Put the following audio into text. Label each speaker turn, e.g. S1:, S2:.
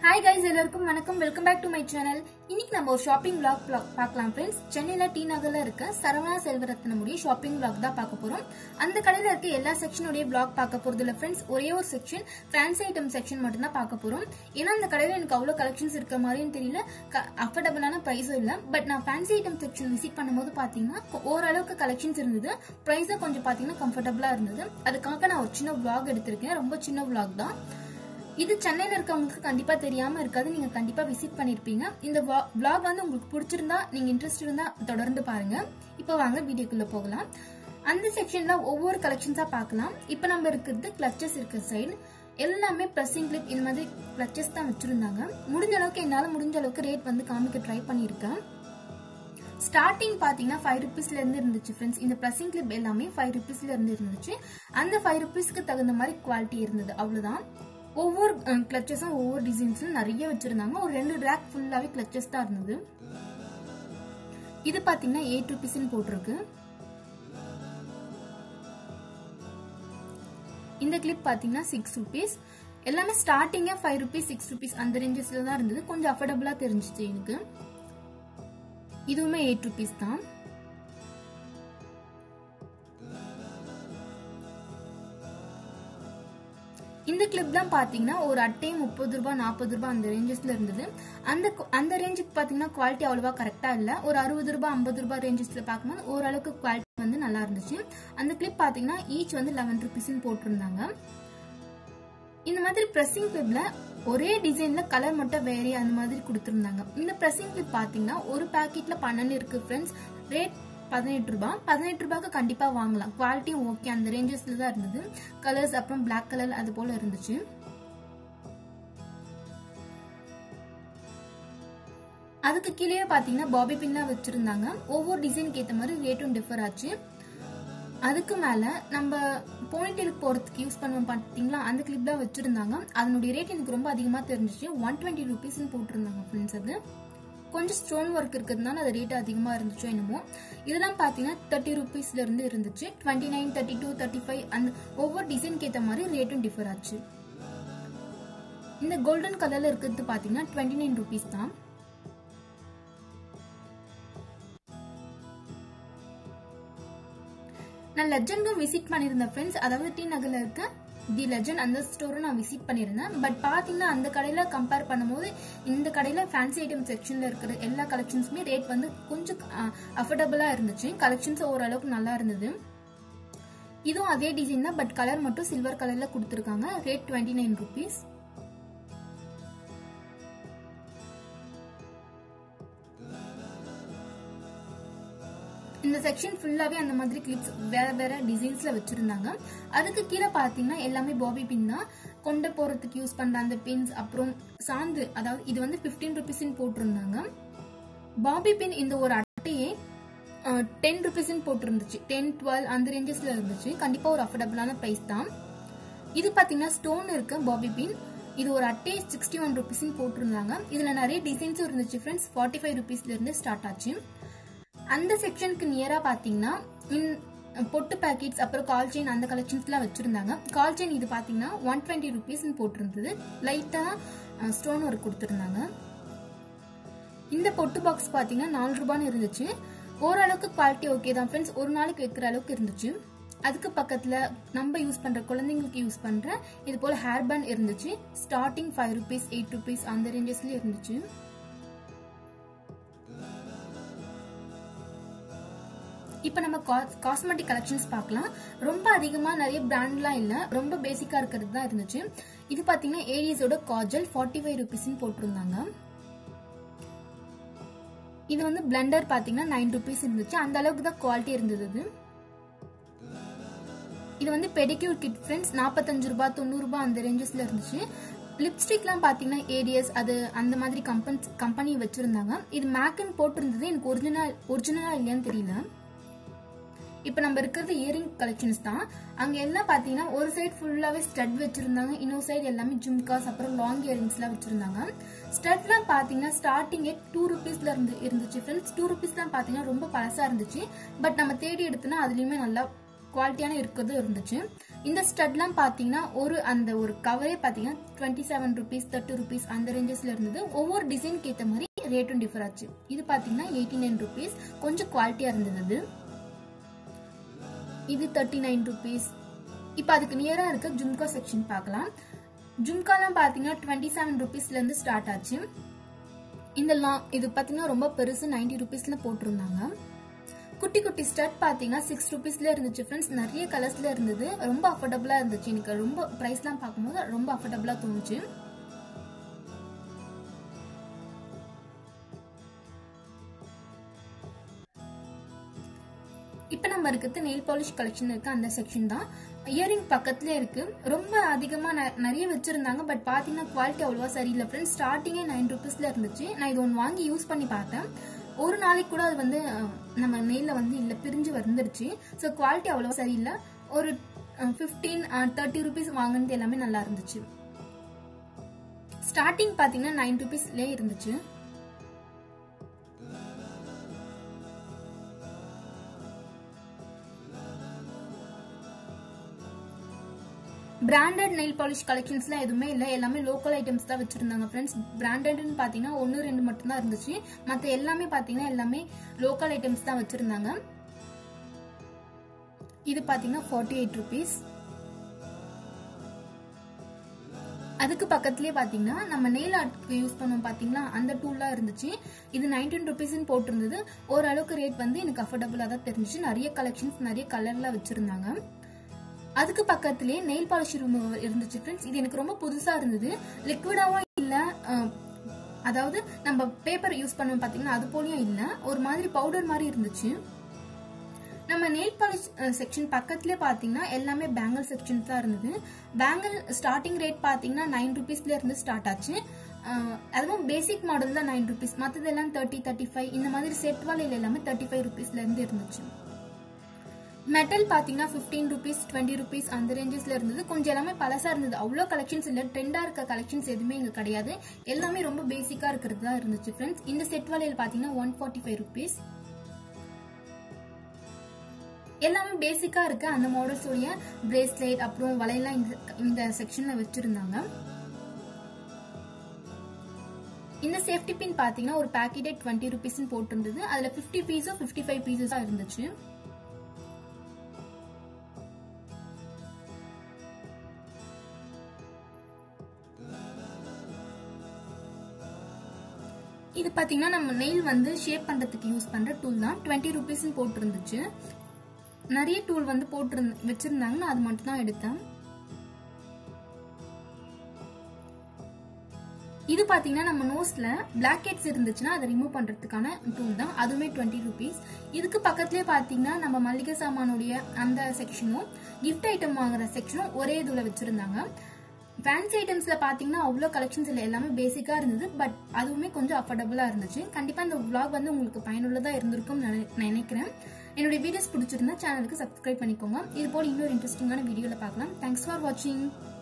S1: Hi guys, எல்லாருக்கும் வணக்கம். Welcome back to my channel. இன்னைக்கு நம்ம ஒரு ஷாப்பிங் vlog பார்க்கலாம் फ्रेंड्स. சென்னையில டி நகர்ல இருக்க சரவணா செல்வரத்னமுடைய ஷாப்பிங் vlog தான் பார்க்க போறோம். அந்த கடையில இருக்க எல்லா செக்ஷனுடைய vlog பார்க்க போறது இல்ல फ्रेंड्स. ஒரே ஒரு செக்ஷன் ஃபேன்சி ஐட்டம் செக்ஷன் மட்டும் தான் பார்க்க போறோம். ஏன்னா அந்த கடையில எனக்கு அவ்வளவு கலெக்ஷன்ஸ் இருக்க மாதிரியும் தெரியல, அஃபோர்டபிளான பிரைஸும் இல்ல. பட் நான் ஃபேன்சி ஐட்டம் செக்ஷன் விசிட் பண்ணும்போது பாத்தீங்கன்னா ஓரளவுக்கு கலெக்ஷன்ஸ் இருந்தது. பிரைஸும் கொஞ்சம் பாத்தீங்கன்னா கம்ஃபர்டபிளா இருந்தது. அதுக்காக நான் ஒரு சின்ன vlog எடுத்திருக்கேன். ரொம்ப சின்ன vlog தான். இது சென்னையில இருக்கவங்களுக்கு கண்டிப்பா தெரியாம இருக்காது, நீங்க கண்டிப்பா விசிட் பண்ணிருப்பீங்க. இந்த vlog வந்து உங்களுக்கு பிடிச்சிருந்தா, நீங்க இன்ட்ரெஸ்ட் இருந்தா தொடர்ந்து பாருங்க. இப்போ வாங்க வீடியோக்குள்ள போகலாம். அந்த செக்ஷன்ல ஒவ்வொரு கலெக்ஷன்ஸா பார்க்கலாம். இப்போ நம்ம இருக்கிறது கிளச்சஸ் இருக்க சைடு. எல்லாமே பிரஸிங் கிளிப் இந்த மாதிரி கிளச்சஸ் தான் வச்சிருந்தாங்க. முடிஞ்ச அளவுக்கு ரேட் வந்து காமிக்க ட்ரை பண்ணிருக்கேன். ஸ்டார்டிங் பாத்தீங்கன்னா 5 ரூபீஸ்ல இருந்து இருந்துச்சு ஃப்ரெண்ட்ஸ். இந்த பிரஸிங் கிளிப் எல்லாமே 5 ரூபீஸ்ல இருந்து இருந்துச்சு. அந்த 5 ரூபீஸ்க்கு தகுந்த மாதிரி குவாலிட்டி இருந்தது, அவ்வளவுதான். ஒவ்வொரு கிளச்சஸும் ஒவ்வொரு டிசைன்ஸும் நிறைய வச்சிருந்தாங்க. ஒரு 2 ரேக் ஃபுல்லாவே கிளச்சஸ் தான் இருந்தது. இது பாத்தீங்கன்னா 8 ரூபீஸ்ன்னு போட்டிருக்கு. இந்த கிளிப் பாத்தீங்கன்னா 6 ரூபீஸ். எல்லாமே ஸ்டார்டிங்கா 5 ரூபீஸ் 6 ரூபீஸ் அந்த ரேஞ்சஸ்ல தான் இருந்தது. கொஞ்சம் அஃபோர்டபிளா தெரிஞ்சிச்சு எனக்கு. இதுவுமே 8 ரூபீஸ் தான். இந்த கிளிப் தான் பாத்தீங்கன்னா ஒரு அட்டை 30 ரூபாய் 40 ரூபாய் அந்த ரேஞ்சஸ்ல இருந்தது. அந்த ரேஞ்சுக்கு பாத்தீங்கன்னா குவாலிட்டி அவ்வளவா கரெக்டா இல்ல. ஒரு 60 ரூபாய் 50 ரூபாய் ரேஞ்சஸ்ல பாக்கும்போது ஓரளவுக்கு குவாலிட்டி வந்து நல்லா இருந்துச்சு. அந்த கிளிப் பாத்தீங்கன்னா ஈச் வந்து 11 ரூபீஸ்ன்னு போட்டிருந்தாங்க. இந்த மாதிரி பிரஸிங் கிளிப்ல ஒரே டிசைன்ல கலர் மட்டும் வேற அந்த மாதிரி கொடுத்திருந்தாங்க. இந்த பிரஸிங் கிளிப் பாத்தீங்கன்னா ஒரு பாக்கெட்ல 12 இருக்கு ஃப்ரெண்ட்ஸ். ரேட் 18 ரூபாய். 18 ரூபாய்க்கு கண்டிப்பா வாங்கலாம். குவாலிட்டியும் ஓகே, அந்த ரேஞ்சஸ்ல தான் இருந்தது. கலர்ஸ் அப்புறம் பிளாக் கலர் அது போல இருந்துச்சு. அதுக்கு கீழே பாத்தீங்கன்னா பாபி பின் தான் வச்சிருந்தாங்க. ஒவ்வொரு டிசைனுக்கு ஏத்த மாதிரி ரேட்டும் டிஃபர் ஆச்சு. அதுக்கு மேல நம்ம போனிடெயிலுக்கு போறதுக்கு யூஸ் பண்ணுவோம் பாத்தீங்களா, அந்த கிளிப் தான் வச்சிருந்தாங்க. அதனுடைய ரேட் எனக்கு ரொம்ப அதிகமா தெரிஞ்சிச்சு. 120 ரூபீஸ்ன்னு போட்டிருந்தாங்க ஃப்ரெண்ட்ஸ். அது கொஞ்சம் ஸ்டோன் ஒர்க் இருக்கிறதுனால அது ரேட் அதிகமா இருந்துச்சோ என்னமோ. இதெல்லாம் பாத்தீங்கன்னா 30 ரூபீஸ்ல இருந்து இருந்துச்சு. 29, 32, 35 அந்த ஒவ்வொரு டிசைனுக்கு ஏத்த மாதிரி ரேட்டும் டிஃபர் ஆச்சு. இந்த கோல்டன் கலர்ல இருக்கிறது பாத்தீங்கன்னா 29 ரூபீஸ் தான். நான் லெஜண்டும் விசிட் பண்ணிருந்தேன் ஃப்ரெண்ட்ஸ். அதாவது டி நகர்ல இருக்க தி லெஜண்ட் அந்த ஸ்டோரை நான் விசிட் பண்ணிருந்தேன். பட் பாத்தீங்கன்னா அந்த கடையில கம்பேர் பண்ணும்போது இந்த கடையில ஃபேன்சி ஐட்டம் செக்ஷன்ல இருக்கிற எல்லா கலெக்ஷன்ஸுமே ரேட் வந்து கொஞ்சம் அஃபோர்டபிளா இருந்துச்சு. கலெக்ஷன்ஸ் ஓரளவுக்கு நல்லா இருந்தது. இதுவும் அதே டிசைன் தான், பட் கலர் மட்டும் சில்வர் கலர்ல கொடுத்திருக்காங்க. Rate 29 rupees. இந்த செக்ஷன் ஃபுல்லாவே அந்த மாதிரி கிளிப்ஸ் வேற வேற டிசைன்ஸ்ல வச்சிருந்தாங்க. அதுக்கு கீழே பாத்தீங்கன்னா எல்லாமே பாபி பின் தான். கொண்டு போறதுக்கு யூஸ் பண்ற அந்த பின்ஸ் அப்புறம் சாந்து, அதாவது இது வந்து 15 ரூபீஸ்ன்னு போட்டிருந்தாங்க. பாபி பின் இந்த ஒரு அட்டையே 10 ரூபீஸ்ன்னு போட்டிருந்துச்சு. 10, 12 அந்த ரேஞ்சஸ்ல இருந்துச்சு. கண்டிப்பா ஒரு அஃபோர்டபிளான பிரைஸ் தான். இது பாத்தீங்கன்னா ஸ்டோன் இருக்க பாபி பின். இது ஒரு அட்டையே 61 ரூபீஸ்ன்னு போட்டிருந்தாங்க. இதுல நிறைய டிசைன்ஸும் இருந்துச்சு ஃப்ரெண்ட்ஸ். 45 ரூபீஸ்ல இருந்து ஸ்டார்ட் ஆச்சு. அந்த செக்ஷனுக்கு நியரா பாத்தீங்கன்னா பொட்டு பாக்கெட்ஸ் அப்புறம் கால் செயின் அந்த கலெக்ஷன்ஸ் எல்லாம் வச்சிருந்தாங்க. கால் செயின் இது பாத்தீங்கன்னா 120 ரூபீஸ் போட்டிருந்தது. லைட்டா ஸ்டோன் ஒர்க் கொடுத்திருந்தாங்க. இந்த பொட்டு பாக்ஸ் பாத்தீங்கன்னா 4 ரூபான்னு இருந்துச்சு. ஓரளவுக்கு குவாலிட்டி ஓகே தான் ஃப்ரெண்ட்ஸ். ஒரு நாளைக்கு வைக்கிற அளவுக்கு இருந்துச்சு. அதுக்கு பக்கத்துல நம்ம யூஸ் பண்ற குழந்தைங்களுக்கு யூஸ் பண்ற இது போல ஹேர் பேண்ட் இருந்துச்சு. ஸ்டார்டிங் 5 ரூபீஸ் 8 ரூபீஸ் அந்த ரேஞ்சஸ்ல இருந்துச்சு. இப்ப நம்ம காஸ்மெட்டிக் கலெக்ஷன்ஸ் பார்க்கலாம். ரொம்ப அதிகமா நிறைய பிராண்ட்லாம் இல்ல, ரொம்ப பேசிக்கா இருக்கிறது தான் இருந்துச்சு. இது பாத்தீங்கன்னா ஏரியஸோட காஜல் 45 ரூபீஸ்ன்னு போட்டிருந்தாங்க. இது வந்து பிளண்டர் பாத்தீங்கன்னா 9 ரூபீஸ் இருந்துச்சு. அந்த அளவுக்கு தான் குவாலிட்டி இருந்தது. இது வந்து பெடிக்யூர் கிட் ஃப்ரெண்ட்ஸ். 45 ரூபாய் 90 ரூபாய் அந்த ரேஞ்சஸ்ல இருந்துச்சு. லிப்ஸ்டிக்லாம் பாத்தீங்கன்னா ஏரியஸ் அது அந்த மாதிரி கம்பெனி வச்சிருந்தாங்க. இது மேக்னு போட்டிருந்தது. எனக்கு ஒரிஜினலா இல்லையான்னு தெரியல. இப்ப நம்ம இருக்கிறது இயரிங் கலெக்ஷன்ஸ் தான். அங்க எல்லாம் பாத்தீங்கன்னா ஒரு சைடு ஃபுல்லாவே ஸ்டட் வச்சிருந்தாங்க. இன்னொரு சைடு எல்லாமே ஜும்காஸ் அப்புறம் லாங் இயரிங்ஸ் எல்லாம் வச்சிருந்தாங்க. ஸ்டட்லாம் பாத்தீங்கன்னா ஸ்டார்டிங்கே 2 ரூபீஸ்ல இருந்துச்சு ஃப்ரெண்ட்ஸ். 2 ரூபீஸ் தான் பாத்தீங்கன்னா ரொம்ப பழசா இருந்துச்சு. பட் நம்ம தேடி எடுத்தோம்னா அதுலயுமே நல்லா குவாலிட்டியான இருக்கிறது இருந்துச்சு. இந்த ஸ்டட்லாம் பாத்தீங்கன்னா ஒரு கவரே பாத்தீங்கன்னா 27 rupees 30 rupees அந்த ரேஞ்சஸ்ல இருந்தது. ஒவ்வொரு டிசைனுக்கு ஏத்த மாதிரி ரேட்டும் டிஃபர் ஆச்சு. இது பாத்தீங்கன்னா 89 rupees, கொஞ்சம் குவாலிட்டியா இருந்தது. இது 39 rupees. இப்ப அதுக்கு நியரா இருக்க ஜும்கா செக்ஷன் பார்க்கலாம். ஜும்காலாம் பாத்தீங்கன்னா 27 rupeesல இருந்து ஸ்டார்ட் ஆச்சு. இது பாத்தீங்கன்னா ரொம்ப பெருசு 90 rupeesல போட்டிருந்தாங்க. குட்டி குட்டி ஸ்டட் பாத்தீங்கன்னா 6 rupeesல இருந்துச்சு ஃப்ரெண்ட்ஸ். நிறைய கலர்ஸ்ல இருந்தது. ரொம்ப அஃபோர்டபுளா இருந்துச்சு. எனக்கு ரொம்ப பிரைஸ்லாம் பார்க்கும்போது ரொம்ப அஃபோர்டபுளா தோணுச்சு. இப்ப நம்ம இருக்கிறது நெயில் பாலிஷ் கலெக்ஷன் இருக்கு, அந்த செக்ஷன் தான். இயரிங் பக்கத்துல இருக்கு. ரொம்ப அதிகமா நிறைய வச்சிருந்தாங்க. பட் பாத்தீங்கன்னா குவாலிட்டி அவ்வளவா சரியில்லை ஃப்ரெண்ட்ஸ். ஸ்டார்டிங்கே 9 rupeesல இருந்துச்சு. நான் இது ஒன்று வாங்கி யூஸ் பண்ணி பார்த்தேன். ஒரு நாளைக்கு கூட அது வந்து நம்ம நெயில வந்து இல்ல பிரிஞ்சு வந்துருச்சு. ஸோ குவாலிட்டி அவ்வளவா சரியில்லை. ஒரு 15-30 rupees வாங்கினது எல்லாமே நல்லா இருந்துச்சு. ஸ்டார்டிங் பாத்தீங்கன்னா 9 rupeesலயே இருந்துச்சு. பிராண்டட் நெயில் பாலிஷ் கலெக்ஷன்ஸ்லாம் எதுவுமே இல்லை. எல்லாமே லோக்கல் ஐட்டம்ஸ் தான் வச்சிருந்தாங்க ஃப்ரெண்ட்ஸ். பிராண்டட்னு பாத்தீங்கன்னா 1-2 மட்டும் தான் இருந்துச்சு. மற்ற எல்லாமே பாத்தீங்கன்னா எல்லாமே லோக்கல் ஐட்டம்ஸ் தான் வச்சிருந்தாங்க. இது பாத்தீங்கன்னா 48 rupees. அதுக்கு பக்கத்துலயே பாத்தீங்கன்னா நம்ம நெயில் ஆர்ட்க்கு யூஸ் பண்ணோம் பாத்தீங்களா, அந்த டூல்லாம் இருந்துச்சு. இது 19 rupees போட்டிருந்தது. ஓரளவுக்கு ரேட் வந்து எனக்கு அஃபோர்டபுளா தான் தெரிஞ்சிச்சு. நிறைய கலெக்ஷன்ஸ் நிறைய கலர்ல வச்சிருந்தாங்க. அதுக்கு பக்கத்திலே நெயில் பாலிஷ் ரிமூவர் இருந்துச்சு ஃப்ரெண்ட்ஸ். இது எனக்கு ரொம்ப புதுசா இருந்தது. லிக்விடாவும் இல்ல, அதாவது நம்ம பேப்பர் யூஸ் பண்ணோம் பாத்தீங்கன்னா அது போலயும் இல்ல, ஒரு மாதிரி பவுடர் மாதிரி இருந்துச்சு. நம்ம நெயில் பாலிஷ் செக்ஷன் பக்கத்திலே பாத்தீங்கன்னா எல்லாமே பேங்கிள் செக்ஷன் தான் இருந்தது. பேங்கிள் ஸ்டார்டிங் ரேட் பாத்தீங்கன்னா 9 rupeesல இருந்து ஸ்டார்ட் ஆச்சு. அதுவும் பேசிக் மாடல் தான் 9 rupees. மற்றதெல்லாம் 30-35 இந்த மாதிரி செட் வாலையில எல்லாமே 35 rupeesல இருந்து இருந்துச்சு. மெட்டல் பாத்தீங்கன்னா 15 rupees 20 rupees அந்த ரேஞ்சஸ்ல இருந்தது. கொஞ்சம் எல்லாமே பழசா இருந்தது. அவ்வளோ கலெக்ஷன்ஸ் இல்ல. ட்ரெண்டா இருக்க கலெக்ஷன்ஸ் எதுவுமே இங்க கிடையாது. எல்லாமே ரொம்ப பேசிக்கா இருக்கிறது தான் இருந்துச்சு ஃப்ரெண்ட்ஸ். இந்த செட் வலையில பாத்தீங்கன்னா 145 rupees. எல்லாமே பேசிக்கா இருக்கு. அந்த மாடல்ஸ் உடைய பிரேஸ்லெட் அப்புறம் வலையெல்லாம் இந்த செக்ஷன்ல வச்சிருந்தாங்க. இந்த சேஃப்டி பின் பாத்தீங்கன்னா ஒரு பாக்கெட்டே 20 rupees போட்டிருந்தது. அதுல 50 பீஸோ 55 பீஸஸா இருந்துச்சு. இது பாத்தீங்கன்னா நம்ம நெயில் வந்து ஷேப் பண்றதுக்கு யூஸ் பண்ற டூல் தான். 20 rupees போட்டிருந்துச்சு. நிறைய டூல் வந்து வச்சிருந்தாங்க. அது மட்டும் தான் எடுத்தேன். இது பாத்தீங்கன்னா நம்ம நோஸ்ல பிளாக் ஹெட்ஸ் இருந்துச்சுன்னா அதை ரிமூவ் பண்றதுக்கான டூல் தான். அதுவுமே 20 rupees. இதுக்கு பக்கத்துலயே பாத்தீங்கன்னா நம்ம மளிகை சாமானுடைய அந்த செக்ஷனும் கிஃப்ட் ஐட்டம் வாங்குற செக்ஷனும் ஒரே இதுல வச்சிருந்தாங்க. ஃபேன்சி ஐட்டம்ஸ்ல பாத்தீங்கன்னா அவ்வளோ கலெக்ஷன்ஸ் இல்லை. எல்லாமே பேசிக்கா இருந்தது. பட் அதுவுமே கொஞ்சம் அஃபோர்டபுளா இருந்துச்சு. கண்டிப்பா இந்த vlog வந்து உங்களுக்கு பயனுள்ளதா இருந்திருக்கும் நினைக்கிறேன். என்னுடைய வீடியோஸ் பிடிச்சிருந்தா சேனலுக்கு சப்ஸ்கிரைப் பண்ணிக்கோங்க. இது போல இன்னொரு இன்ட்ரெஸ்டிங்கான வீடியோல பார்க்கலாம். தேங்க்ஸ் ஃபார் வாட்சிங்.